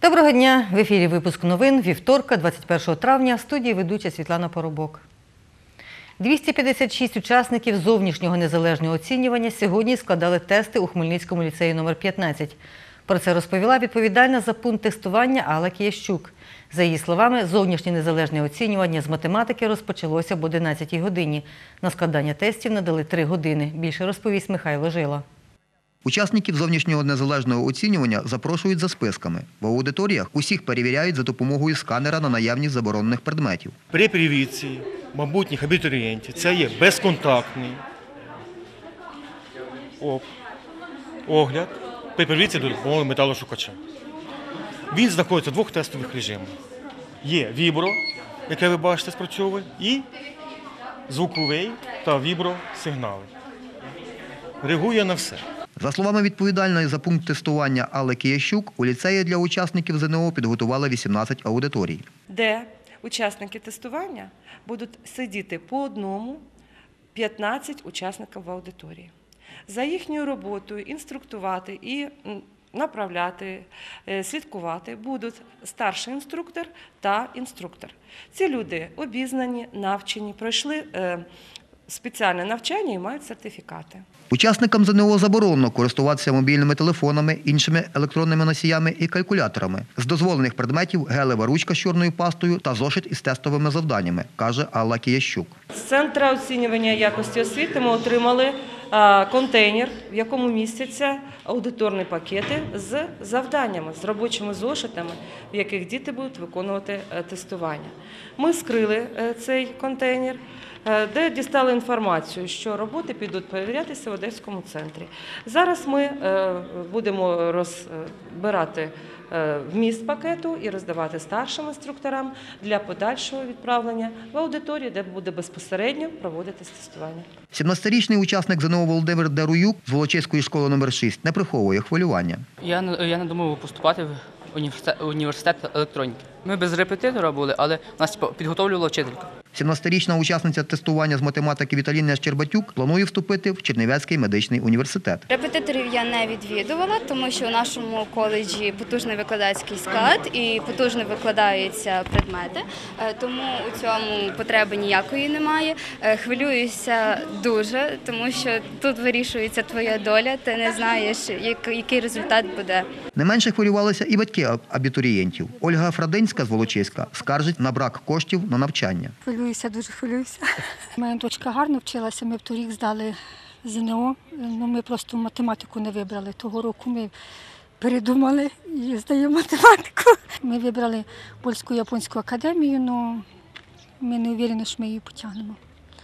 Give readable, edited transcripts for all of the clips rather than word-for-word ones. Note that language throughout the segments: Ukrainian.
Доброго дня! В ефірі випуск новин вівторка, 21 травня, в студії ведуча Світлана Поробок. 256 учасників зовнішнього незалежного оцінювання сьогодні складали тести у Хмельницькому ліцеї номер 15. Про це розповіла відповідальна за пункт тестування Алла Киящук. За її словами, зовнішнє незалежне оцінювання з математики розпочалося об 11-й годині. На складання тестів надали 3 години. Більше розповість Михайло Жила. Учасників зовнішнього незалежного оцінювання запрошують за списками. В аудиторіях усіх перевіряють за допомогою сканера на наявність заборонених предметів. При перевірці майбутніх абітурієнтів це є безконтактний огляд при перевірці до допомоги металошукача. Він знаходиться в 2 тестових режимах. Є вібро, яке ви бачите спрацьовує, і звуковий та вібросигнали. Реагує на все. За словами відповідальної за пункт тестування Алли Киящук, у ліцеї для учасників ЗНО підготували 18 аудиторій. Де учасники тестування будуть сидіти по одному, 15 учасників в аудиторії. За їхньою роботою інструктувати і направляти, слідкувати будуть старший інструктор та інструктор. Ці люди обізнані, навчені, пройшли спеціальне навчання і мають сертифікати. Учасникам ЗНО заборонено користуватися мобільними телефонами, іншими електронними носіями і калькуляторами. З дозволених предметів – гелева ручка з чорною пастою та зошит із тестовими завданнями, каже Алла Киящук. З Центру оцінювання якості освіти ми отримали контейнер, в якому містяться аудиторні пакети з завданнями, з робочими зошитами, в яких діти будуть виконувати тестування. Ми скрили цей контейнер, де дістали інформацію, що роботи підуть перевірятися в Одеському центрі. Зараз ми будемо розбирати вміст пакету і роздавати старшим інструкторам для подальшого відправлення в аудиторію, де буде безпосередньо проводитись тестування. 17-річний учасник ЗНО Володимир Даруюк з Волочиської школи номер 6 не приховує хвилювання. Я не думав поступати в університет електроніки. Ми без репетитора були, але нас підготовлювала вчителька. 17-річна учасниця тестування з математики Віталіна Щербатюк планує вступити в Чернівецький медичний університет. Репетиторів я не відвідувала, тому що у нашому коледжі потужний викладацький склад і потужно викладаються предмети, тому у цьому потреби ніякої немає. Хвилююся дуже, тому що тут вирішується твоя доля, ти не знаєш, який результат буде. Не менше хвилювалися і батьки абітурієнтів. Ольга Фрадинська з Волочиська скаржить на брак коштів на навчання. Хвилююся, дуже хвилююся. Моя дочка гарно вчилася, ми в торік здали ЗНО, ми просто математику не вибрали. Того року ми передумали і здаємо математику. Ми вибрали польсько-японську академію, але ми не впевнені, що ми її потягнемо.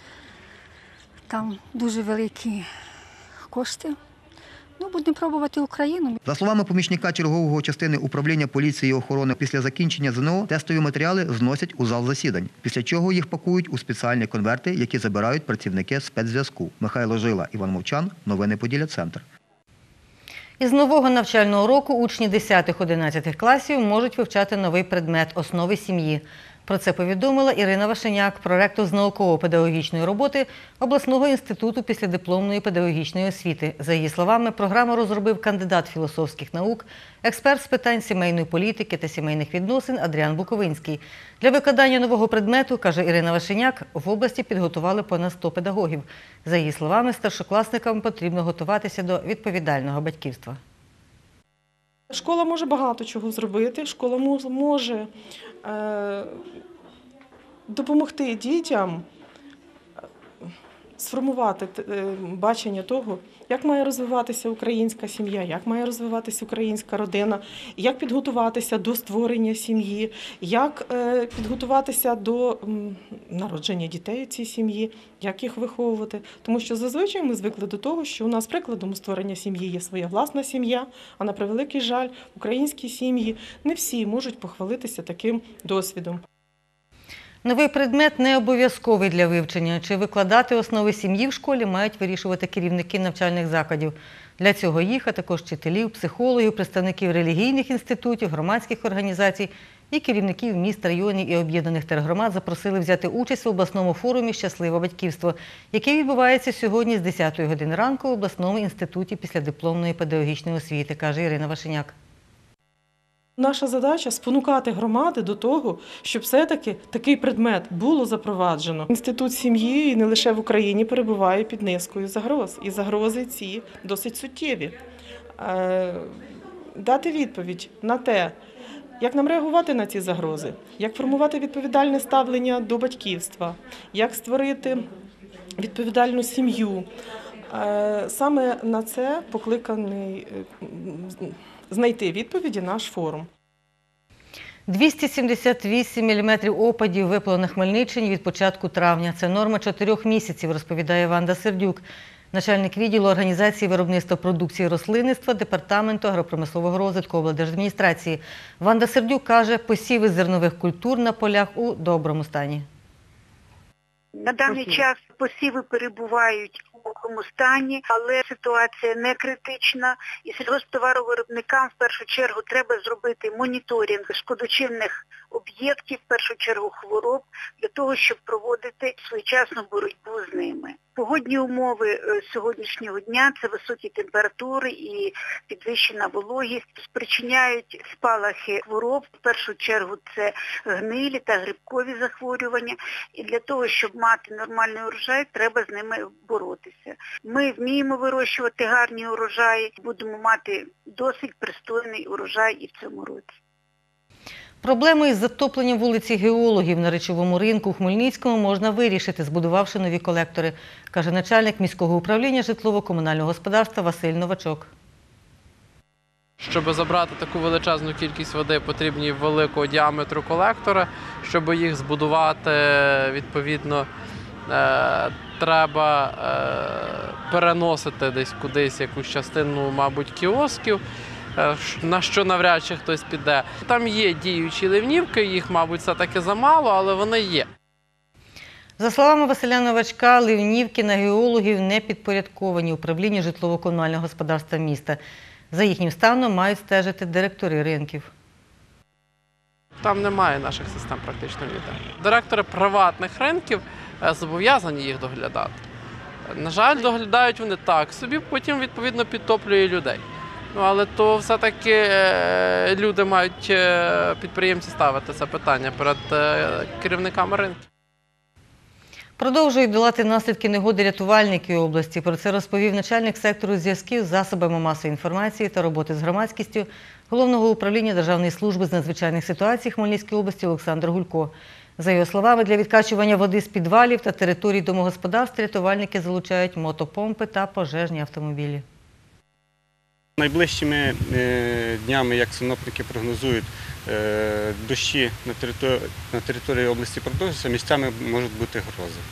Там дуже великі кошти. Будемо пробувати Україну. За словами помічника чергового частини управління поліції і охорони, після закінчення ЗНО тестові матеріали зносять у зал засідань, після чого їх пакують у спеціальні конверти, які забирають працівники спецзв'язку. Михайло Жила, Іван Мовчан. Новини Поділля Центр. Із нового навчального року учні 10-11 класів можуть вивчати новий предмет – основи сім'ї. Про це повідомила Ірина Вашеняк, проректор з науково-педагогічної роботи обласного інституту післядипломної педагогічної освіти. За її словами, програму розробив кандидат філософських наук, експерт з питань сімейної політики та сімейних відносин Адріан Буковинський. Для викладання нового предмету, каже Ірина Вашеняк, в області підготували понад 100 педагогів. За її словами, старшокласникам потрібно готуватися до відповідального батьківства. Школа може багато чого зробити, школа може допомогти дітям сформувати бачення того, як має розвиватися українська сім'я, як має розвиватися українська родина, як підготуватися до створення сім'ї, як підготуватися до народження дітей у цій сім'ї, як їх виховувати. Тому що зазвичай ми звикли до того, що у нас прикладом створення сім'ї є своя власна сім'я, а на превеликий жаль, українські сім'ї не всі можуть похвалитися таким досвідом. Новий предмет не обов'язковий для вивчення. Чи викладати основи сім'ї в школі мають вирішувати керівники навчальних закладів. Для цього їх, а також вчителів, психологів, представників релігійних інститутів, громадських організацій і керівників міст, районів і об'єднаних тергромад запросили взяти участь в обласному форумі «Щасливе батьківство», який відбувається сьогодні з 10 години ранку в обласному інституті післядипломної педагогічної освіти, каже Ірина Вашеняк. Наша задача – спонукати громади до того, щоб все-таки такий предмет було запроваджено. Інститут сім'ї і не лише в Україні перебуває під низкою загроз. І загрози ці досить суттєві. Дати відповідь на те, як нам реагувати на ці загрози, як формувати відповідальне ставлення до батьківства, як створити відповідальну сім'ю. Саме на це покликаний знайти відповіді наш форум. 278 мм опадів випало на Хмельниччині від початку травня. Це норма 4 місяців, розповідає Ванда Сердюк, начальник відділу організації виробництва продукції рослинництва Департаменту агропромислового розвитку облдержадміністрації. Ванда Сердюк каже, посіви зернових культур на полях у доброму стані. На даний час посіви перебувають у доброму стані, але ситуація не критична. І сільгосптоваровиробникам в першу чергу треба зробити моніторинг шкодочинних об'єктів, в першу чергу хвороб, для того, щоб проводити своєчасну боротьбу з ними. Погодні умови сьогоднішнього дня – це високі температури і підвищена вологість, спричиняють спалахи хвороб. В першу чергу це гнилі та грибкові захворювання. І для того, щоб мати нормальний урожай, треба з ними боротися. Ми вміємо вирощувати гарні урожаї, будемо мати досить пристойний урожай і в цьому році. Проблему із затопленням вулиці Геологів на Речовому ринку у Хмельницькому можна вирішити, збудувавши нові колектори, каже начальник міського управління житлово-комунального господарства Василь Новачок. Щоб забрати таку величезну кількість води, потрібні великого діаметру колектори. Щоб їх збудувати, відповідно, треба переносити десь кудись якусь частину, мабуть, кіосків, на що навряд чи хтось піде. Там є діючі ливнівки, їх, мабуть, все-таки замало, але вони є. За словами Василя Новачка, ливнівки на Геологів не підпорядковані управлінню житлово-комунального господарства міста. За їхнім станом мають стежити директори ринків. Там немає наших систем практично ніде. Директори приватних ринків зобов'язані їх доглядати. На жаль, доглядають вони так собі, потім, відповідно, підтоплює людей. Але то все-таки люди мають, підприємці, ставити це питання перед керівниками ринків. Продовжують долати наслідки негоди рятувальники області. Про це розповів начальник сектору зв'язків з засобами масової інформації та роботи з громадськістю Головного управління Державної служби з надзвичайних ситуацій Хмельницької області Олександр Гулько. За його словами, для відкачування води з підвалів та територій домогосподарств рятувальники залучають мотопомпи та пожежні автомобілі. Найближчими днями, як синоптики прогнозують, дощі на території області продовжуються, місцями можуть бути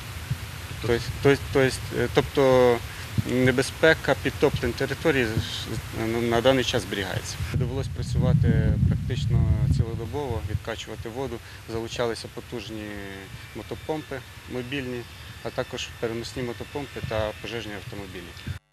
грози. Тобто небезпека підтоплень території на даний час зберігається. Довелося працювати практично цілодобово, відкачувати воду, залучалися потужні мотопомпи мобільні, а також переносні мотопомпи та пожежні автомобілі.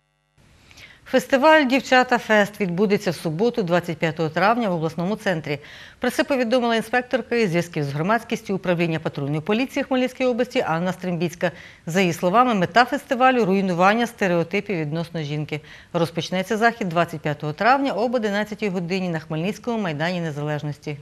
Фестиваль «Дівчата Фест» відбудеться в суботу, 25 травня в обласному центрі. Про це повідомила інспекторка із зв'язків з громадськістю управління патрульної поліції Хмельницької області Анна Стримбіцька. За її словами, мета фестивалю – руйнування стереотипів відносно жінки. Розпочнеться захід 25 травня об 11 годині на Хмельницькому майдані Незалежності.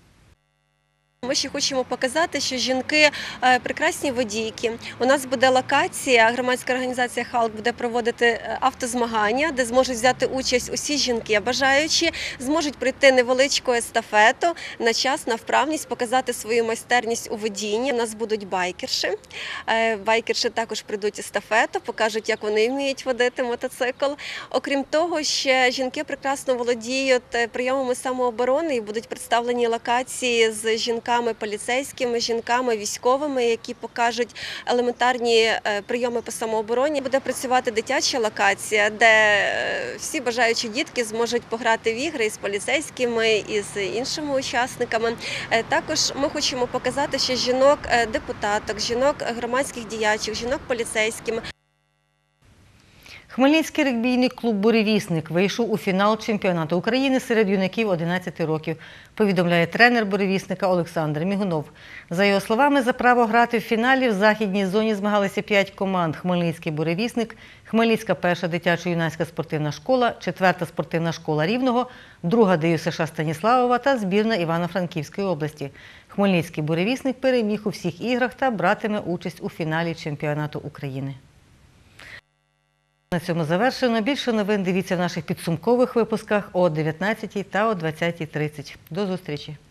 Ми ще хочемо показати, що жінки прекрасні водійки. У нас буде локація, громадська організація «Халк» буде проводити автозмагання, де зможуть взяти участь усі жінки бажаючі, зможуть пройти невеличку естафету на час, на вправність, показати свою майстерність у водінні. У нас будуть байкерші. Байкерші також прийдуть естафету, покажуть, як вони вміють водити мотоцикл. Окрім того, ще жінки прекрасно володіють прийомами самооборони і будуть представлені локації з жінками поліцейськими, жінками військовими, які покажуть елементарні прийоми по самообороні. Буде працювати дитяча локація, де всі бажаючі дітки зможуть пограти в ігри із поліцейськими, і з іншими учасниками. Також ми хочемо показати ще жінок-депутаток, жінок-громадських діячів, жінок-поліцейських. Хмельницький регбійний клуб «Буревісник» вийшов у фінал чемпіонату України серед юнаків 11 років, повідомляє тренер «Буревісника» Олександр Мігунов. За його словами, за право грати в фіналі в західній зоні змагалися 5 команд: Хмельницький «Буревісник», Хмельницька перша дитячо-юнацька спортивна школа, 4-та спортивна школа Рівного, 2-га ДЮСШ Станіславова та збірна Івано-Франківської області. Хмельницький «Буревісник» переміг у всіх іграх та братиме участь у фіналі чемпіонату України. На цьому завершено. Більше новин дивіться в наших підсумкових випусках о 19 та о 20:30. До зустрічі!